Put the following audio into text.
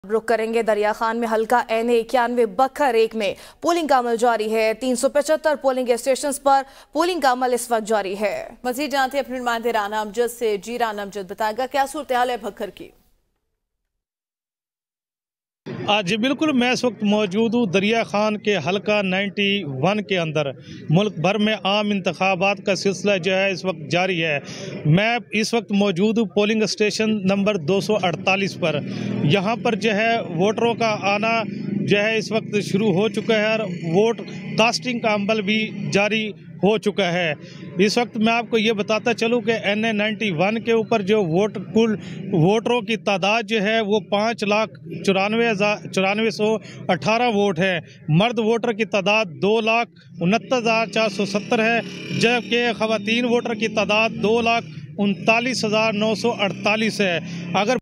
रुक करेंगे दरिया खान में हल्का NA 91 बखर 1 में पोलिंग का अमल जारी है। 375 पोलिंग स्टेशन पर पोलिंग का अमल इस वक्त जारी है। मजीद जानते हैं अपने नुमाइंदे राना अमजद से। जी राना अमजद, बताएगा क्या सूरत हाल है बखर की? जी बिल्कुल, मैं इस वक्त मौजूद हूँ दरिया खान के हल्का 91 के अंदर। मुल्क भर में आम इंतखाबात का सिलसिला जो है इस वक्त जारी है। मैं इस वक्त मौजूद हूँ पोलिंग स्टेशन नंबर 248 पर। यहाँ पर जो है वोटरों का आना जो है इस वक्त शुरू हो चुका है और वोट कास्टिंग का अमल भी जारी हो चुका है। इस वक्त मैं आपको ये बताता चलूँ कि NA 91 के ऊपर जो कुल वोटरों की तादाद जो है वो 5,94,918 वोट है। मर्द वोटर की तादाद 2,69,470 है, जबकि ख़वातीन वोटर की तादाद 2,39,948 है। अगर